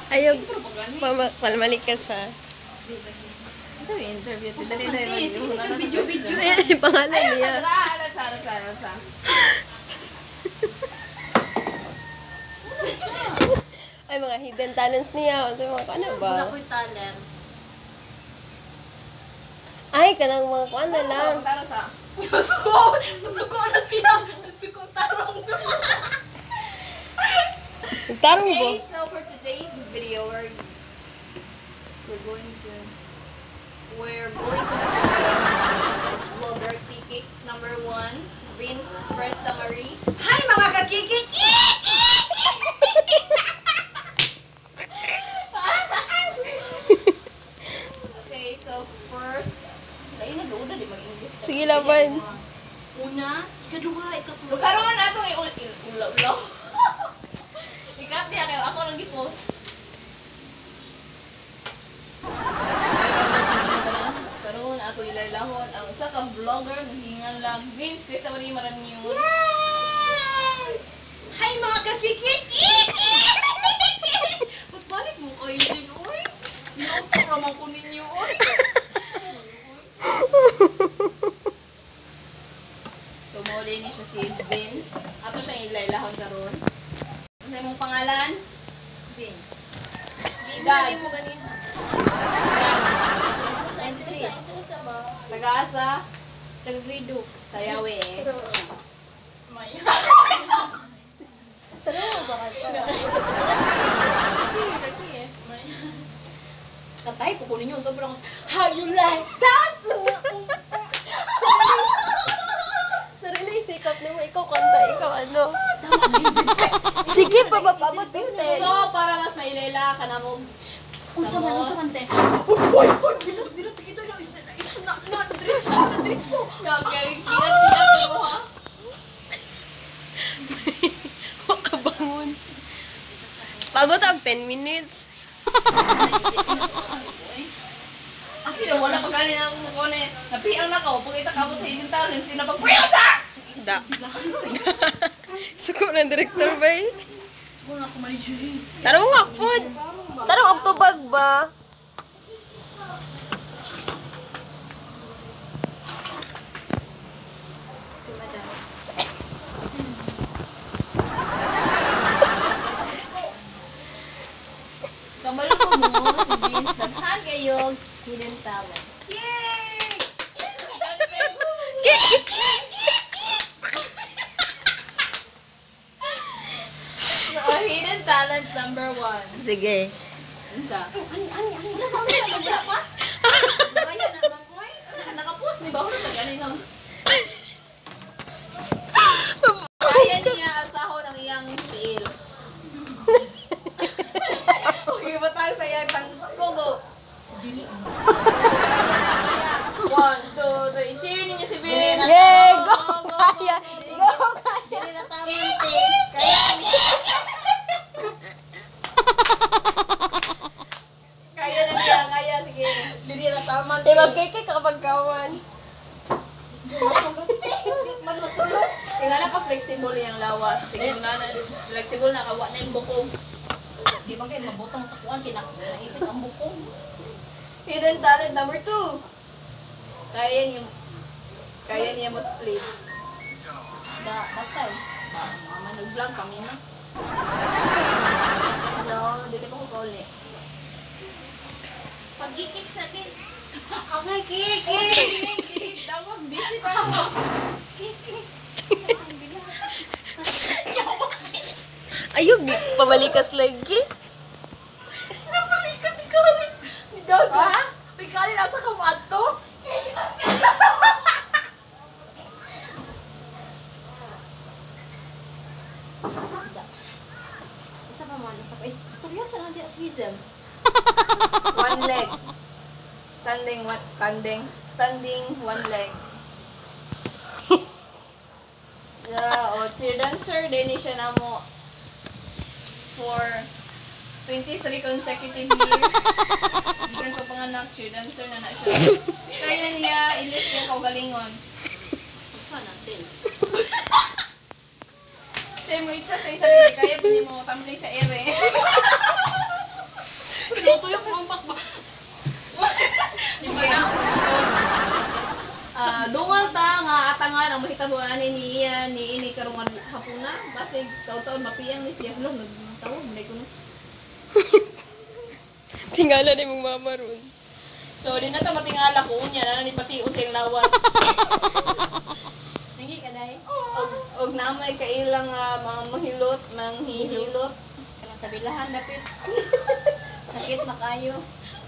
Ayaw, palmalik ka sa... Sabi, interview. Video. Pangalan niya. Sa. Ay, mga hidden talents niya. Ano ba? Wala ko'y talents. Ay, kanang mga kuan na lang. Taro sa. Masuko na siya. Masuko tarong. Nagtarong ba? Okay, so for today's video, we're going to vlogger Kiki number 1, Vince Presta Marie. Hi mga kakikik! Okay, so first, lain na doon na di mag-English. Sige laban. Una, ikadua, So ikatlo. karon atong ula-ula. Ikat niya kayo ako nang gi-post. Karon ato ilaylahon ang usa ka vlogger naghingan lang Vince Presta Marie Maranyon. Hi mga kakikik! Ba't mo kayo din, oy? Ginauto naman ko ninyo, oy. So mauli ni siya si Vince. Ato siyang ilaylahon karon. Ano imong pangalan? Vince. Gag. mo ganito. Taga-asa? Taga-grado. Sayawe eh. May. Katay ko kunin yun. Sobrang, how you like that? Sarili, sikap na mo. Ikaw kanta, ikaw ano. Sige, pabababot yung ten. So, para mas mailela ka na mo. Usa man, te. Uy, bilot, kita lang. Isa na, dritso. Kiat mo ha? Makabangon. Pabot og 10 minutes. Ako na wala pa galing ako makone. Napiang na ko. Pagkita ka mo sa isang talent, sinapagpuyosa! Da. Suko ng director ba eh? Wala ko mali. Tarong nga po. Tarong og tubag ba? Kabalo ko mo, si Vince, daghan kayo hidden talents. Yay! So, hidden talent number 1. Sige. Unsa? Ani. Nasabi na nagla pa? Kaya naman, oy. Nakapost ni ba? Wala na galing Kaya niya asahon ang iyang siil. Okay, batang sa iyang tangkogo. 1, 2, 3. Cheer ninyo si Vince. Yay! Go! Kaya! Go! Dili na tamang take. Kaya na niya, kaya. Sige. Dili na tamang Di magkiki ka kapag kawan. Mas matulog. Tingnan ka flexible yung lawas. Sige, na flexible na kawa na yung bukog. Di ba kayo mabutong takuan, naipit ang bukong. Hidden talent number 2. Kaya niya mo split. Batay. Mama nag-vlog kami na. Hello, dito pa ko kauli. Pag-kikik sa akin. Okay, kikik. Sige, tawag. Busy pa ako. Ayog, di pabalikas lagi. Napalik kasi kami. Ni Dad, ha? May kali nasa kamato. Isa pa man, isa pa. Istorya sa natin at Hazel. One leg. Standing, one leg. Yeah, cheer dancer. Din siya na mo for 23 consecutive years. Hindi ko panganak, cheer dancer na siya. Kaya na niya, ilis niya kaugalingon. Sana sin. Siya mo itsa sa isa rin, kaya hindi mo tumbling sa ere. nga ang mahitabuan ni iya ni ini karong hapuna basi taw-taw mapiyang ni siya lo nagtawag hindi ko no. Tingala na mong mama ron. So di na ta matingala ko unya na ni pati unteng lawat. Nangi ka dai. Og namay kailang mga mahilot, manghihilot. Kanang sa bilahan dapit. Sakit na kayo.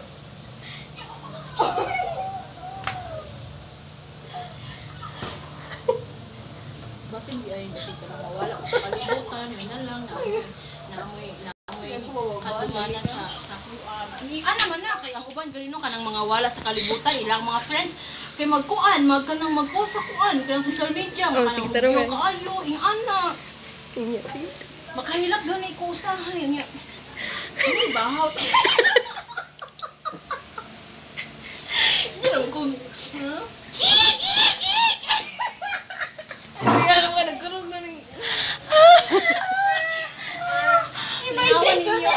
Basin di ay dapit ka na mawala sa kalibutan, may nalang naamoy kadumanan sa kuan. Ana man na kay ang uban ganino kanang mga wala sa kalibutan, ilang mga friends kay magkuan, magkanang magpost sa kuan, kanang social media, sige, magkanang taro, video eh. kaayo, ing ana. Inya, sige. Makahilak gani ko usahay niya. Ano bahaw? Hindi naman kung... Huh? Kaya naman nagkaroon na ng Inawa ninyo.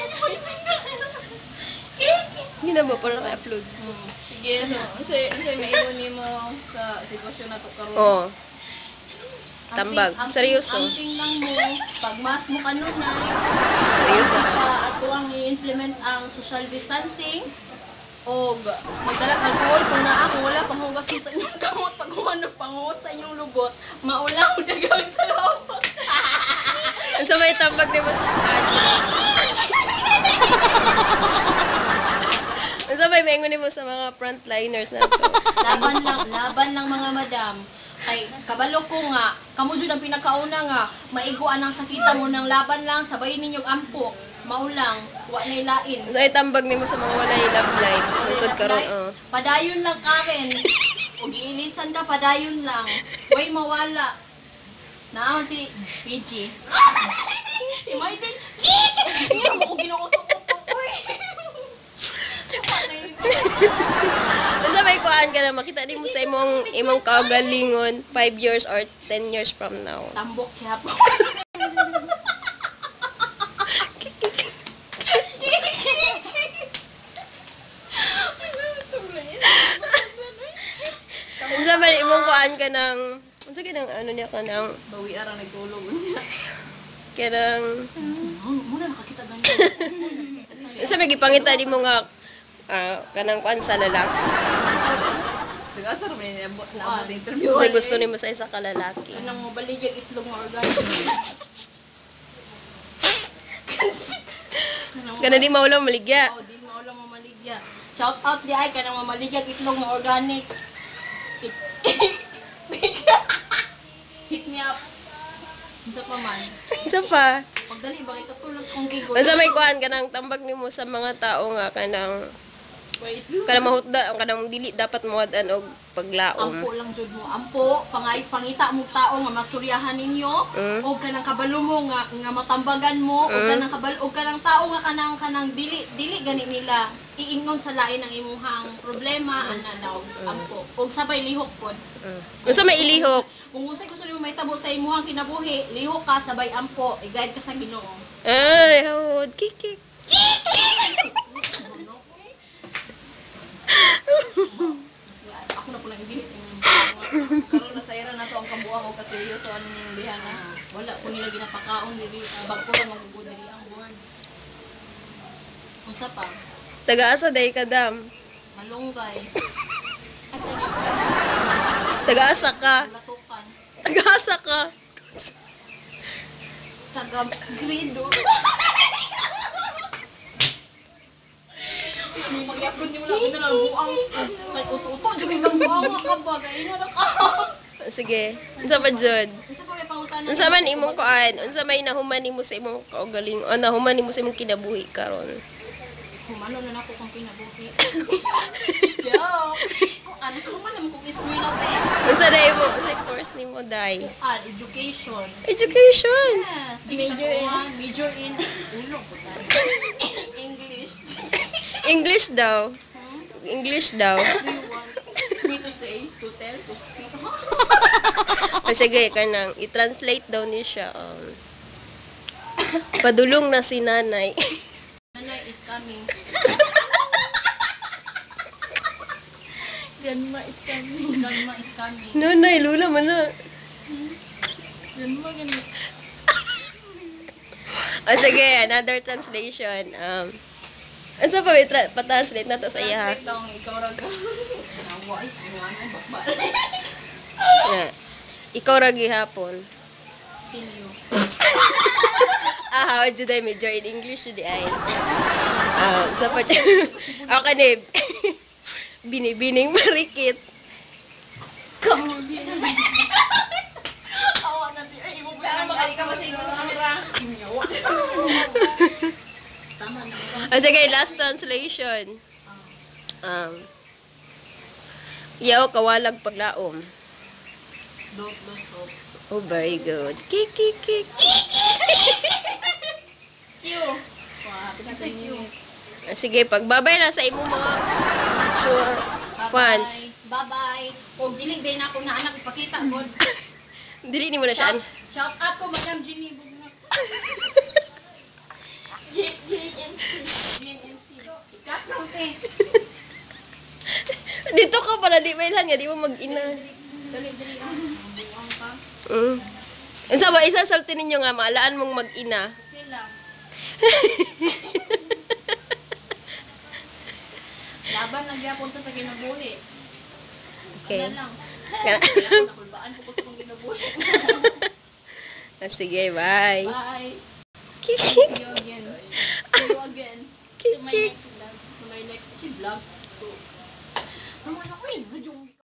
Hindi na ba pala na-upload? Sige, so unsay maiwan nimo sa sitwasyon na to karon? Oo. Tambag. Ang Seryoso. tingnan mo, pag mas mo kanunay, Seryoso. ato ang i-implement ang social distancing o magdala ng alcohol kung naa kung wala pang hugas sa inyong kamot pag humanap pangot sa inyong lubot maulaw dagang sa loob. Ang sa may tambag ni mo sa kanya. Ang sa may maingon ni mo sa mga frontliners na to. laban lang mga madam. Ay, kabalo ko nga, kamo jud ang pinakauna nga, maiguan ang sakita mo ng laban lang, sabay ninyong ampo, maulang, wa nay lain. Ang sa may tambag ni mo sa mga walay love life. Lutod karon, oh. Padayon lang Karen. Ug iilisan ka padayon lang. Way mawala. Naa si PG. Imay din. Hindi mo ko ginuutok-utok. Uy. Ang sa may kuhaan ka na makita din mo sa imong kaugalingon 5 years or 10 years from now. Tambok yap. Ang sa may imong kuhaan ka ng ang sa ganang ano niya ka ng Bawi ara nagtulog unya. kanang Muna nakakita ganun. ang sa may gipangita di mo nga kanang kuan sa lalaki. Sige, asa ra man niabot na abot interview. Kung gusto nimo sa isa ka lalaki. Kanang mo baligyan itlog nga organic. Kana di maulang maligya. Oh, di mo lang mamaligya. Shout out di ay kanang mamaligya itlog nga organic. Hit me up. Unsa pa man. Isa pa. Pagdali ba kay katulog kong gigo. Ang sa may kuhaan kanang tambag nimo sa mga tao nga kanang mahutda kanang dili dapat mawadan og paglaom. Ampo lang jud mo. Ampo pangita mo tao nga masturyahan ninyo o kanang kabalo mo nga matambagan mo o kanang kabalo o kanang tao nga kanang dili gani nila iingon sa lain ang imuhang problema ana daw ampo og sabay lihok pod. Unsa may ilihok? Kung unsay gusto nimo mahitabo sa imuhang kinabuhi, lihok ka sabay ampo, i-guide ka sa Ginoo. Ay, hawod kikik. Ako na po lang ibilit yung Karon na sayra na to ang kabuang o kaseryoso ano ning bihana. wala po nila ginapakaon diri bag ko lang magugod diri ang board. Unsa pa? Taga-asa day ka dam. Malunggay, Taga-asa ka. latukan, Taga-asa ka. taga grido. Nung mag-upload niyo lang na lang buang uto-uto jud kang buang ka ba kay na ka. Sige. Unsa pa jud? Unsa pa may pangutana? Unsa man imong kuan? Unsa may nahuman nimo sa imong kaugaling o nahuman nimo sa imong kinabuhi karon? Humano na nako kung kinabuhi. Joke. Kung ano to man naman kung eskwela te. Unsa day mo? Unsa course nimo day? Education. Education. Yes, major in ulo ko English. English daw. English daw. Do you want me to say, to tell, to speak? O sige, kanang i-translate daw ni siya. Padulong na si nanay. Nanay is coming. Grandma is coming. Grandma is coming. Nanay, lula man na. Grandma ganun. O sige, another translation. Ano sa pa, pa-translate na to sa iya. Translate daw ang ikaw raga. Nawa is ano bakbal. Yeah. Ikaw ra gihapon. Still you. How would you die major in English to the eye? Sa pa ako kanib. Binibining marikit. Kamuli. Awa na di. Ay, imo ba Sana makali ka masingo sa camera. Inyawa. Tama na. O sige, last translation. Yaw kawalag paglaom. Don't lose hope. Oh, very good. Kiki. Q. Wow, Thank you. Sige, pagbabay na sa imo mga sure fans. Bye-bye. O dili din ako na anak ipakita god. Dili ni mo na siya. Shout out ko Madam Ginny Bugnak. GNC. Ikat lang te. Dito ka para di mailan nga, di mo mag-ina. Dali buang ka. Sa ba, isasalti ninyo nga, maalaan mong mag-ina. Okay lang. Laban lang gyapon ta sa kinabuhi. Okay. Ano lang. Nakulbaan ko sa kong kinabuhi. Sige, bye. Bye. Kiki. See you again. See you again. To my Kiki. next vlog. To my next vlog. Tama na ko eh.